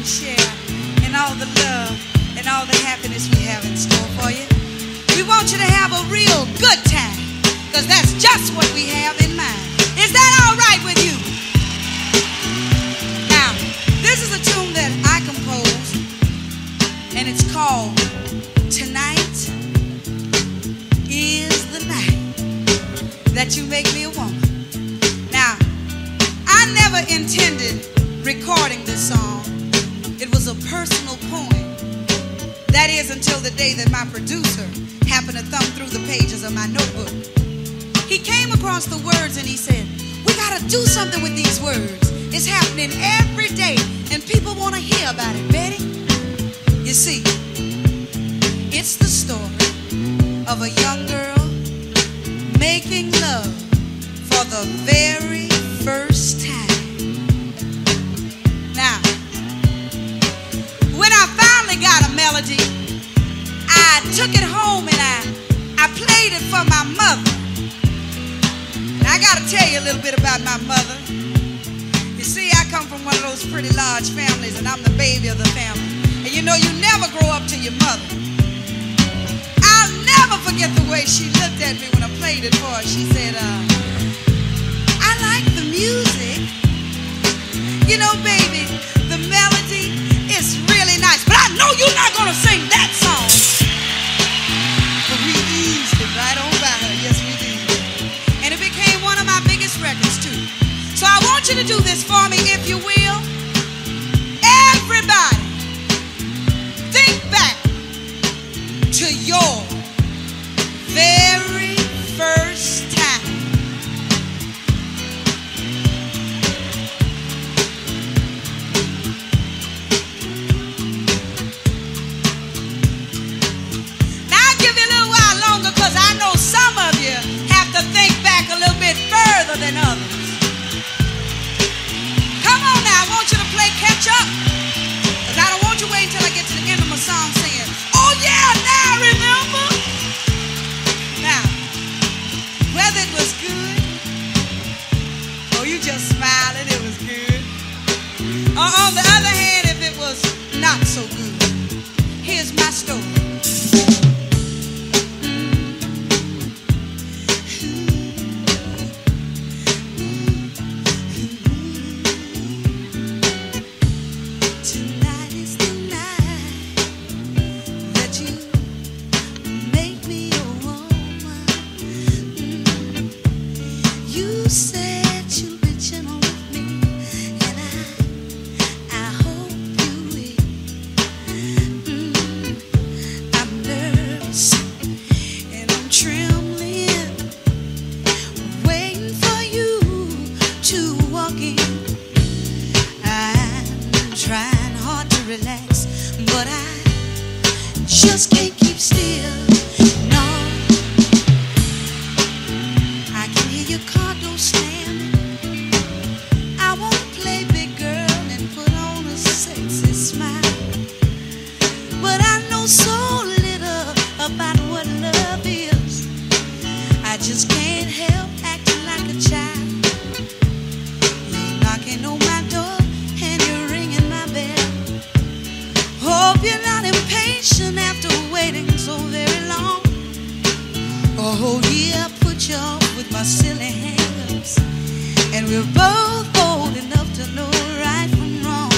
share in all the love and all the happiness we have in store for you. We want you to have a real good time, because that's just what we have in mind. Is that all right with you? Now, this is a tune that I composed, and it's called Tonight Is the Night That You Make Me a Woman. Now, I never intended recording this song. It was a personal poem. That is, until the day that my producer happened to thumb through the pages of my notebook. He came across the words and he said, we gotta do something with these words. It's happening every day and people want to hear about it, Betty. You see, it's the story of a young girl making love for the very first time. Now, when I finally got a melody, I took it home and I played it for my mother. Now, I gotta tell you a little bit about my mother. You see, I come from one of those pretty large families and I'm the baby of the family. And you know, you never grow up to your mother. I'll never forget the way she looked at me when I played it for her. She said, I like the music. You know, baby, the melody is really nice. But I know you're not gonna sing that song. But we eased it right on by her. Yes, we did. And it became one of my biggest records, too. So I want you to do this for me, if you will. Everybody, think back to your very first time. Now I'll give you a little while longer, because I know some of you have to think back a little bit further than others. Come on now, I want you to play catch up, because I don't want you waiting until I get to the end of my song saying, oh yeah, now I remember. Now, whether it was good, or you just smiling, it was good, or on the other hand, if it was not so good, here's my story. Tonight is the night that you make me a woman. You said you'll be gentle with me, and I hope you will. I'm nervous and I'm trembling, waiting for you to walk in. I'm trying hard to relax, but I just can't keep still. No, I can hear your car door slamming. I want to play big girl and put on a sexy smile, but I know so little about what love is. I just can't help acting like a child. You're knocking on my door and you're ringing my bell. Hope you're not impatient after waiting so very long. Oh yeah, I put you off with my silly hang-ups, and we're both old enough to know right from wrong.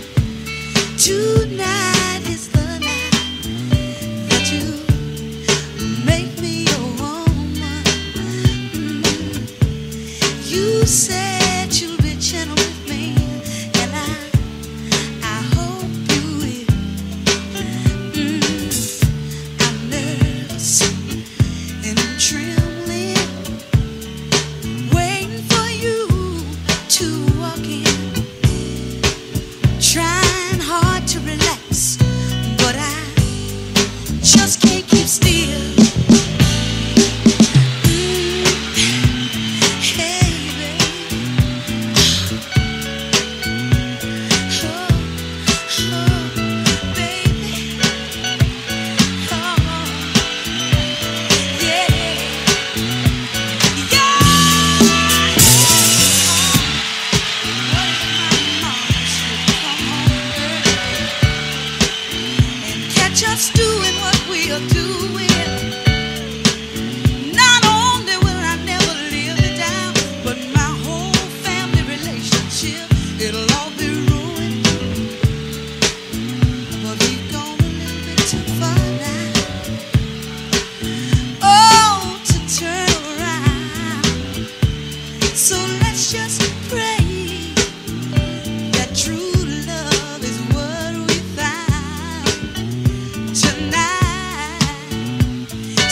Tonight is the night that you make me a woman. You said you'll be gentle with me, and I hope you will. I'm nervous and I'm trembling, waiting for you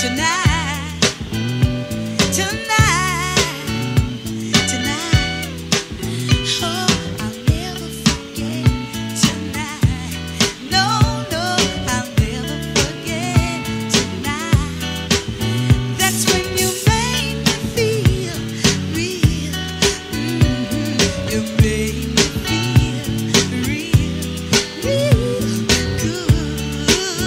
tonight, tonight, tonight. Oh, I'll never forget tonight. No, no, I'll never forget tonight. That's when you made me feel real. You made me feel real, real good.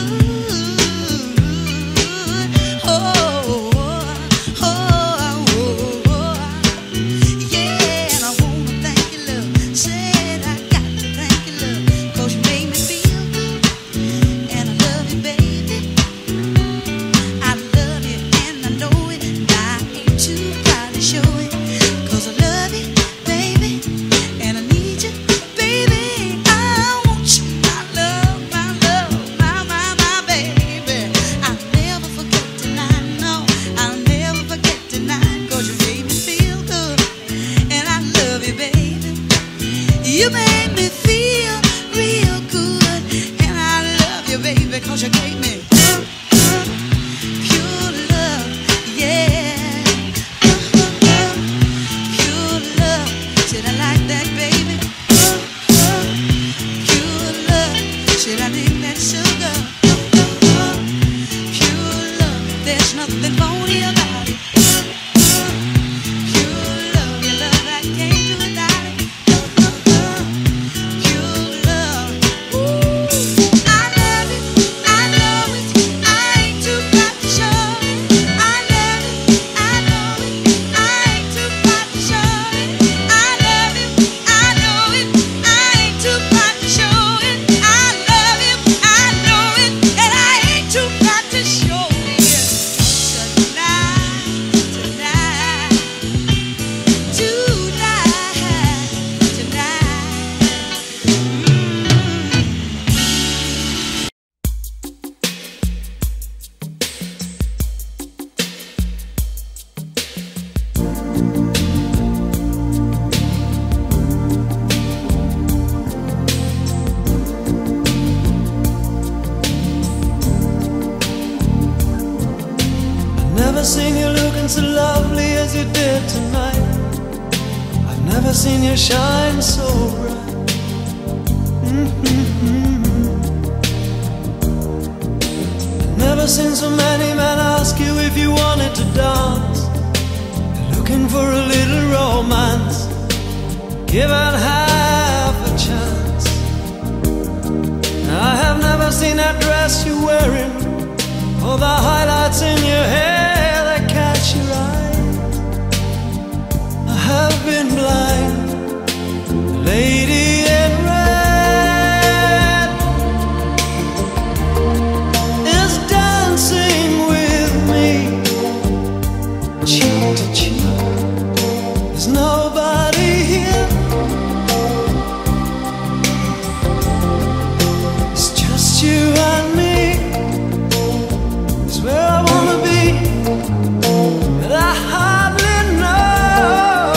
Oh, oh, oh, yeah. And I wanna thank you, love. Said I got to thank you, love, 'cause you made me feel good. And I love you, baby. I love you and I know it. And I ain't too proud to show it, 'cause I love you, baby. And I need you, baby. I want you, my love, my love, my baby. I'll never forget tonight, no, I'll never forget tonight, 'cause you made me feel good. And I love you, baby. You made me feel real good. And I love you, baby, 'cause you gave me pure love, yeah. Pure love. Said I like that, baby. Pure love. Said I need that sugar. Pure love. There's nothing phony about it. Pure love. Your love, I can't do without it. Pure love. Ooh, I love it. I know it. I ain't too proud to show it. I love it. I know it. I ain't too proud to show it. I love it. I know it. I ain't too proud to show it. I love it. I know it. And I ain't too proud to show it. Tonight, tonight, tonight, I've never seen you looking so lovely as you did tonight. I've never seen you shine so bright. I've never seen so many men ask you if you wanted to dance. They're looking for a little romance, given half a chance. I have never seen that dress you're wearing, or the highlights in your hair that catch your eye. I have been blind. The lady in red is dancing with me, cheek to cheek. There's nobody here. It's just you and me. It's where I wanna be, but I hardly know.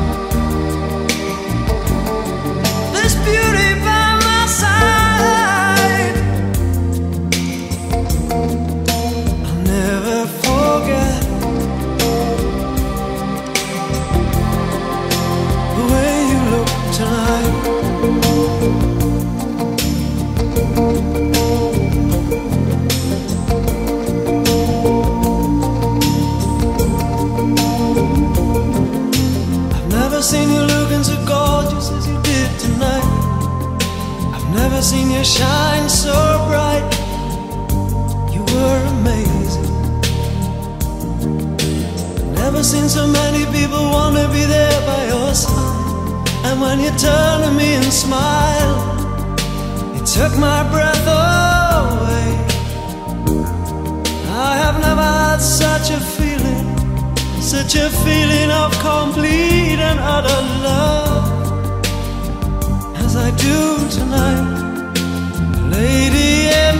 This beauty by my side, I'll never forget the way you look tonight. I've never seen you looking so gorgeous as you did tonight. I've never seen you shine so bright. You were amazing. Never seen so many people want to be there by your side. And when you turn to me and smile, it took my breath away. I have never had such a feeling, such a feeling of complete and utter love as I do tonight. Lady